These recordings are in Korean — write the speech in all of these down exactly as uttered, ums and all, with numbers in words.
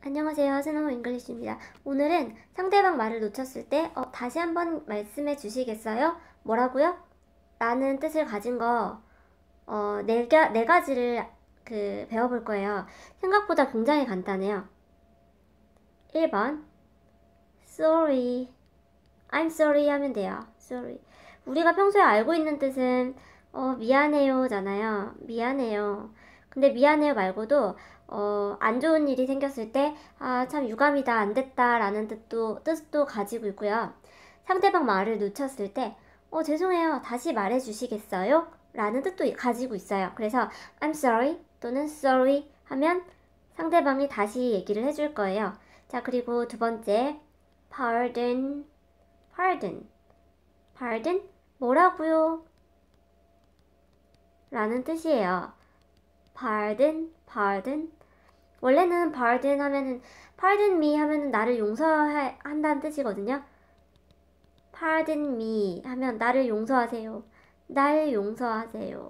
안녕하세요. 스노우 잉글리시입니다. 오늘은 상대방 말을 놓쳤을 때 어, 다시 한번 말씀해 주시겠어요? 뭐라고요? 라는 뜻을 가진 거 어, 네, 가, 네 가지를 그 배워볼 거예요. 생각보다 굉장히 간단해요. 일 번 sorry, I'm sorry 하면 돼요. sorry. 우리가 평소에 알고 있는 뜻은 어, 미안해요 잖아요. 미안해요. 근데 미안해요 말고도 어, 안 좋은 일이 생겼을 때, 아, 참 유감이다, 안 됐다, 라는 뜻도, 뜻도 가지고 있고요. 상대방 말을 놓쳤을 때, 어, 죄송해요, 다시 말해 주시겠어요? 라는 뜻도 가지고 있어요. 그래서, I'm sorry 또는 sorry 하면 상대방이 다시 얘기를 해줄 거예요. 자, 그리고 두 번째, pardon, pardon, pardon, 뭐라고요? 라는 뜻이에요. pardon, pardon. 원래는 pardon 하면은 pardon me 하면은 나를 용서한다는 뜻이거든요. pardon me 하면 나를 용서하세요. 날 용서하세요.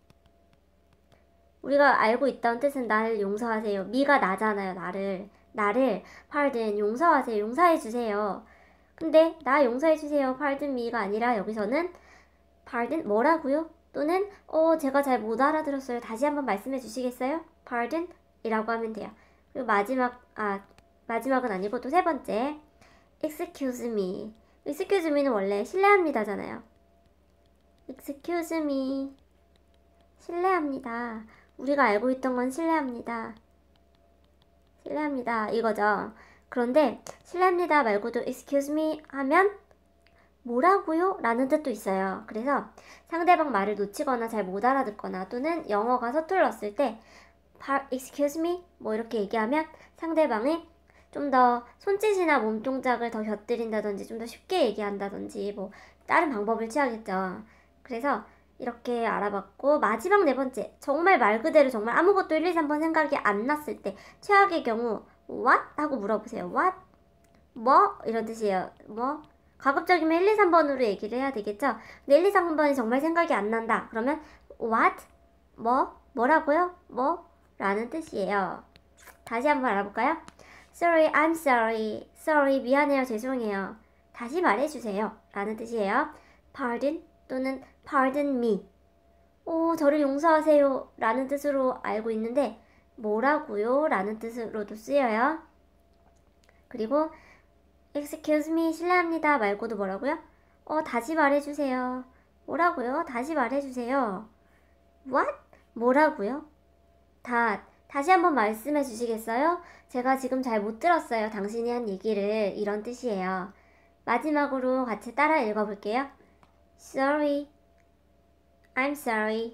우리가 알고 있던 뜻은 나를 용서하세요. me가 나잖아요. 나를. 나를 pardon 용서하세요. 용서해 주세요. 근데 나 용서해 주세요. pardon me가 아니라 여기서는 pardon 뭐라고요? 또는 어 제가 잘 못 알아들었어요. 다시 한번 말씀해 주시겠어요? pardon 이라고 하면 돼요. 그리고 마지막, 아, 마지막은 아니고 또 세 번째. excuse me. excuse me는 원래 실례합니다잖아요. excuse me. 실례합니다. 우리가 알고 있던 건 실례합니다. 실례합니다. 이거죠. 그런데 실례합니다 말고도 excuse me 하면 뭐라고요? 라는 뜻도 있어요. 그래서 상대방 말을 놓치거나 잘 못 알아듣거나 또는 영어가 서툴렀을 때 excuse me 뭐 이렇게 얘기하면 상대방이 좀 더 손짓이나 몸동작을 더 곁들인다든지 좀 더 쉽게 얘기한다든지 뭐 다른 방법을 취하겠죠. 그래서 이렇게 알아봤고, 마지막 네 번째, 정말 말 그대로 정말 아무것도 일, 이, 삼 번 생각이 안 났을 때 최악의 경우 what? 하고 물어보세요. what? 뭐? 이런 뜻이에요. 뭐? 가급적이면 일, 이, 삼 번으로 얘기를 해야 되겠죠. 근데 일, 이, 삼 번이 정말 생각이 안 난다 그러면 what? 뭐? 뭐라고요? 뭐? 라는 뜻이에요. 다시 한번 알아볼까요? Sorry, I'm sorry. Sorry, 미안해요, 죄송해요. 다시 말해주세요. 라는 뜻이에요. Pardon 또는 Pardon me. 오, 저를 용서하세요. 라는 뜻으로 알고 있는데 뭐라고요? 라는 뜻으로도 쓰여요. 그리고 Excuse me, 실례합니다 말고도 뭐라고요? 어, 다시 말해주세요. 뭐라고요? 다시 말해주세요. What? 뭐라고요? 다, 다시 한번 말씀해 주시겠어요? 제가 지금 잘 못 들었어요. 당신이 한 얘기를. 이런 뜻이에요. 마지막으로 같이 따라 읽어볼게요. Sorry. I'm sorry.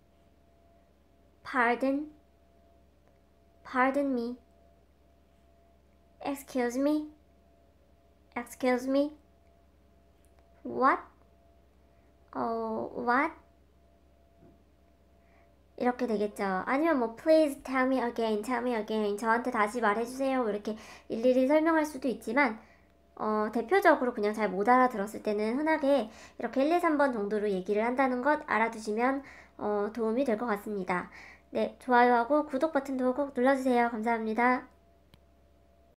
Pardon. Pardon me. Excuse me. Excuse me. What? 어, what? 이렇게 되겠죠. 아니면 뭐 please tell me again, tell me again. 저한테 다시 말해주세요. 이렇게 일일이 설명할 수도 있지만 어, 대표적으로 그냥 잘 못 알아들었을 때는 흔하게 이렇게 일, 이, 삼 번 정도로 얘기를 한다는 것 알아두시면 어, 도움이 될 것 같습니다. 네, 좋아요하고 구독 버튼도 꼭 눌러주세요. 감사합니다.